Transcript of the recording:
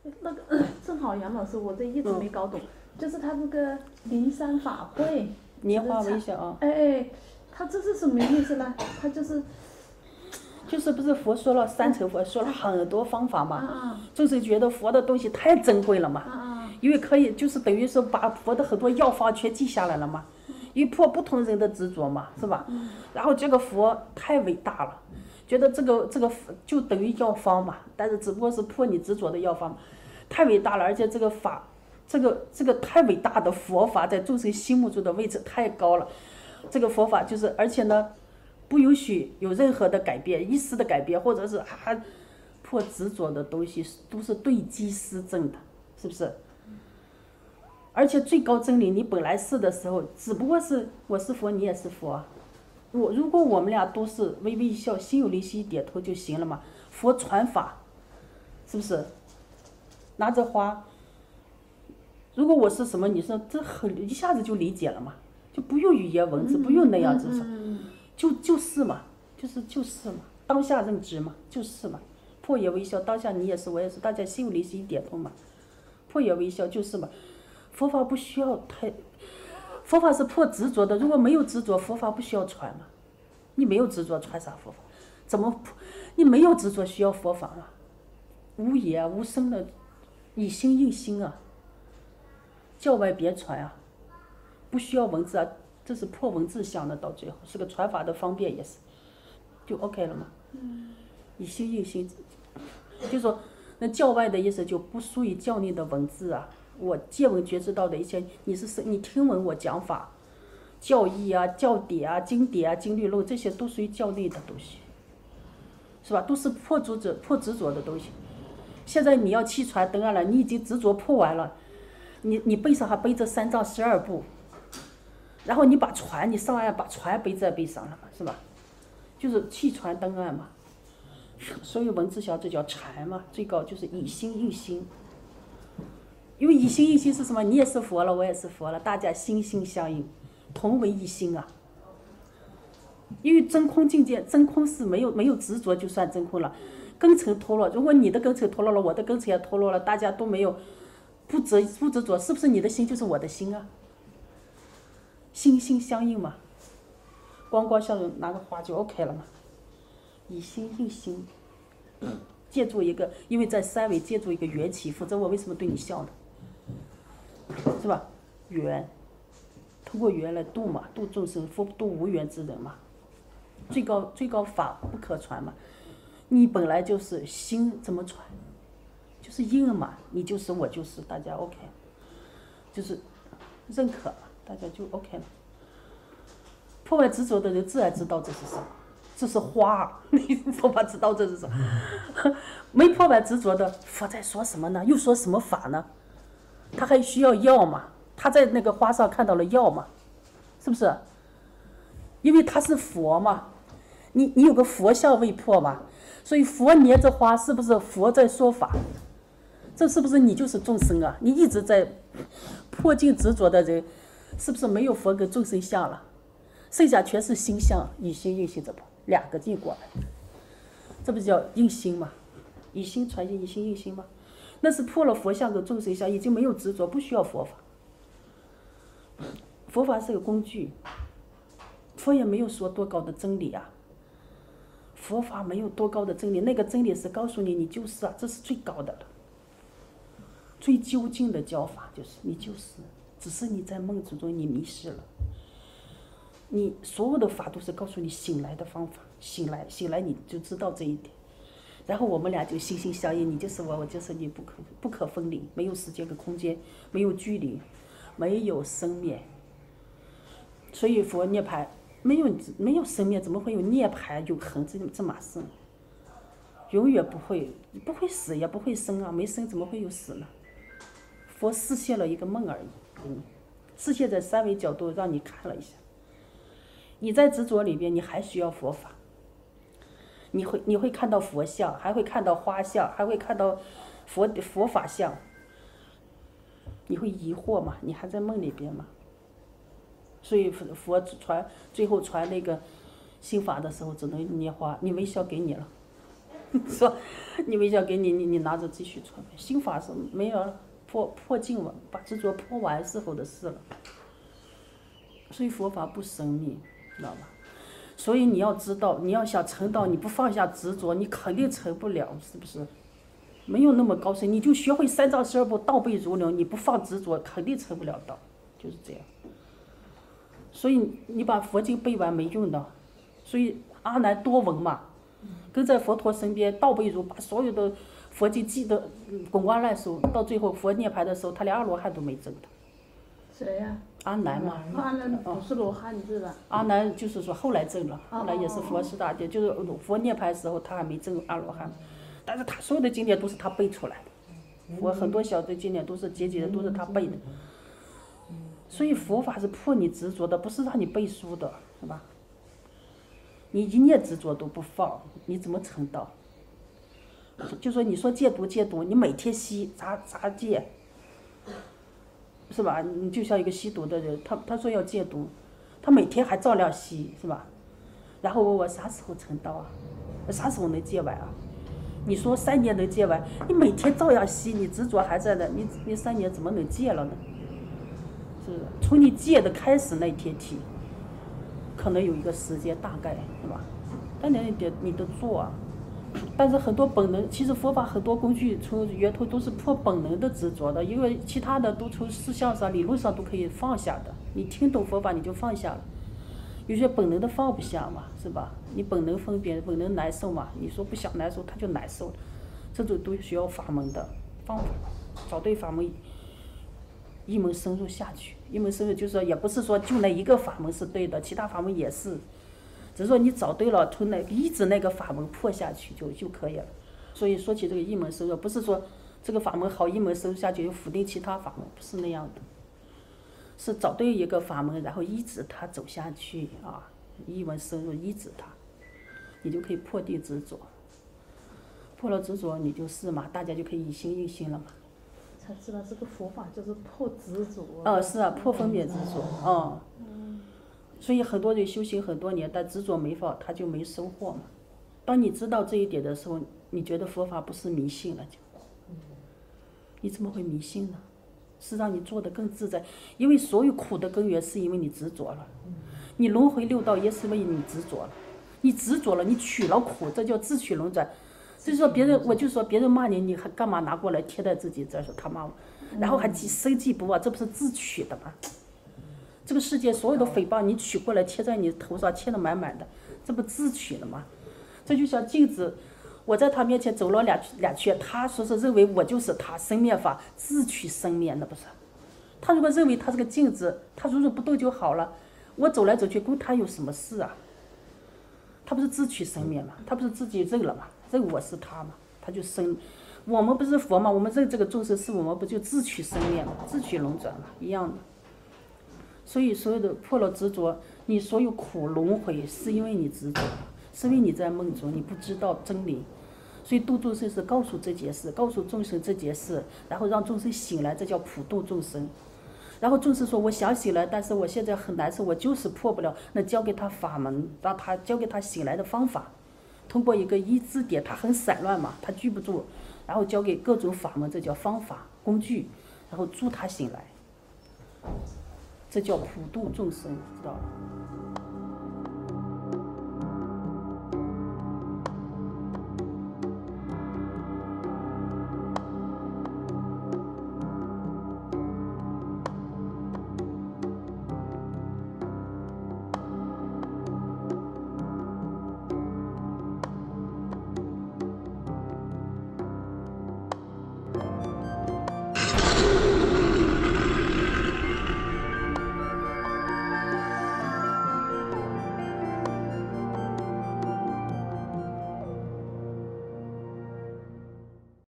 那个正好杨老师，我这一直没搞懂，就是他这个灵山法会， 拈花微笑啊。 他这是什么意思呢？他就是不是佛说了三乘佛，说了很多方法嘛，就是觉得佛的东西太珍贵了嘛，因为可以就是等于说把佛的很多药方全记下来了嘛，因为破不同人的执着嘛，是吧？然后这个佛太伟大了，觉得这个就等于药方嘛，但是只不过是破你执着的药方，太伟大了，而且这个法，这个太伟大的佛法在众生心目中的位置太高了，这个佛法就是而且呢。不允许有任何的改变，一丝的改变，或者是破执着的东西，都是对机施正的，是不是？而且最高真理，你本来是的时候，只不过是我是佛，你也是佛。如果我们俩都是微微一笑，心有灵犀一点头就行了嘛。佛传法，是不是？拿着花，如果我是什么，你说这一下子就理解了嘛，就不用语言文字，不用那样子说。就是嘛，就是嘛，当下认知嘛，就是嘛，破也微笑，当下你也是，我也是，大家心有灵犀一点通嘛，破也微笑就是嘛，佛法不需要佛法是破执着的，如果没有执着，佛法不需要传嘛，你没有执着传啥佛法？怎么你没有执着需要佛法吗？无言无声的，以心应心啊，教外别传啊，不需要文字啊。这是破文字相的，到最后是个传法的方便，也是，就 OK 了嘛。以心应心，就说那教外的意思就不属于教内的文字啊。我见闻觉知到的一切，你听闻我讲法，教义啊、教典啊、经典啊、经律论，这些都属于教内的东西，是吧？都是破执着的东西。现在你要去传灯案了，你已经执着破完了，你背上还背着3藏12部。然后你把船，你上岸把船背在背上了嘛，是吧？就是弃船登岸嘛。所以文字小这叫禅嘛，最高就是以心应心。因为以心应心是什么？你也是佛了，我也是佛了，大家心心相印，同为一心啊。因为真空境界，真空是没有执着就算真空了，根尘脱落。如果你的根尘脱落了，我的根尘也脱落了，大家都没有不执着，是不是你的心就是我的心啊？心心相印嘛，光相应，拿个花就 OK 了嘛。以心应心，借助一个，因为在三维借助一个缘起，否则我为什么对你笑呢？是吧？缘，通过缘来度嘛，度众生，度无缘之人嘛。最高法不可传嘛。你本来就是心，怎么传？就是应嘛，你就是我就是，大家 OK， 就是认可嘛。大家就 OK 了。破坏执着的人自然知道这是什么，这是花，你佛法知道这是什么。没破坏执着的，佛在说什么呢？又说什么法呢？他还需要药嘛？他在那个花上看到了药嘛？是不是？因为他是佛嘛，你有个佛像未破嘛，所以佛捏着花，是不是佛在说法？这是不是你就是众生啊？你一直在破尽执着的人。是不是没有佛跟众生相了？剩下全是心相，以心应心，这不2个进过来，这不叫应心吗？以心传心，以心应心吗？那是破了佛相跟众生相，已经没有执着，不需要佛法。佛法是个工具，佛也没有说多高的真理啊。佛法没有多高的真理，那个真理是告诉你，你就是啊，这是最高的了，最究竟的教法就是你就是。只是你在梦之中你迷失了，你所有的法都是告诉你醒来的方法，醒来你就知道这一点，然后我们俩就心心相印，你就是我，我就是你，不可分离，没有时间跟空间，没有距离，没有生灭。所以佛涅槃没有生灭，怎么会有涅槃永恒这码事？永远不会死，也不会生啊，没生怎么会有死呢？佛示现了一个梦而已。示现在3维角度让你看了一下，你在执着里边，你还需要佛法，你会看到佛像，还会看到花像，还会看到佛法像，你会疑惑吗？你还在梦里边吗？所以佛最后传那个心法的时候，只能拈花，你微笑给你了， 说你微笑给你拿着继续做，心法是没有破尽了，把执着破完之后的事了。所以佛法不生命，知道吧？所以你要知道，你要想成道，你不放下执着，你肯定成不了，是不是？没有那么高深，你就学会3藏12部，倒背如流，你不放执着，肯定成不了道，就是这样。所以你把佛经背完没用的，所以阿难多闻嘛，跟在佛陀身边倒背如，把所有的佛经记得滚瓜烂熟，到最后佛涅槃的时候，他连阿罗汉都没证的。 谁呀？ 阿难嘛。 阿难不是罗汉是吧？ 阿难就是说后来证了，后来也是佛师大帝，就是佛涅槃的时候他还没证阿罗汉，但是他所有的经典都是他背出来的，我很多小的经典都是节的，都是他背的。所以佛法是破你执着的，不是让你背书的，是吧？你一念执着都不放，你怎么成道？就说你说戒毒，你每天吸咋戒？是吧？你就像一个吸毒的人，他说要戒毒，他每天还照样吸，是吧？然后问我啥时候成道啊？啥时候能戒完啊？你说3年能戒完，你每天照样吸，你执着还在的，你3年怎么能戒了呢？是从你戒的开始那一天起，可能有一个时间大概，是吧？但你得做啊。但是很多本能，其实佛法很多工具从源头都是破本能的执着的，因为其他的都从思想上、理论上都可以放下的。你听懂佛法你就放下了，有些本能的放不下嘛，是吧？你本能分别，本能难受嘛，你说不想难受，他就难受，这种都需要法门的方法，找对法门，一门深入下去。一门深入就是说，也不是说就那一个法门是对的，其他法门也是。只是说你找对了，从一直那个法门破下去就可以了。所以说起这个一门深入，不是说这个法门好一门深入下去就否定其他法门，不是那样的。是找对一个法门，然后依止它走下去啊，一门深入依止它，你就可以破定执着。破了执着，你就是嘛，大家就可以一心一心了嘛。 才知道这个佛法就是破执着。 是啊，破分别执着所以很多人修行很多年，但执着没放，他就没收获嘛。当你知道这一点的时候，你觉得佛法不是迷信了就。你怎么会迷信呢？是让你做得更自在，因为所有苦的根源是因为你执着了。你轮回六道也是因为你执着了，你执着了，你取了苦，这叫自取轮转。就是说别人，我就说别人骂你，你还干嘛拿过来贴在自己这说他骂我，然后还生计不忘，这不是自取的吗？这个世界所有的诽谤你取过来贴在你头上，贴得满满的，这不自取的吗？这就像镜子，我在他面前走了两圈，他说是认为我就是他，生灭法自取生灭，那不是？他如果认为他是个镜子，他如如不动就好了，我走来走去跟他有什么事啊？他不是自取生灭吗？他不是自己认了吗？认我是他吗？他就生，我们不是佛吗？我们认这个众生是我们，不就自取生灭吗？自取轮转嘛，一样的。所以所有的破了执着，你所有苦轮回是因为你执着，是因为你在梦中你不知道真理。所以度众生是告诉这件事，告诉众生这件事，然后让众生醒来，这叫普度众生。然后众生说我想醒来，但是我现在很难受，我就是破不了，那教给他法门，让他教给他醒来的方法，通过一个依支点，他很散乱嘛，他拘不住，然后教给各种法门，这叫方法工具，然后助他醒来，这叫普度众生，知道吧？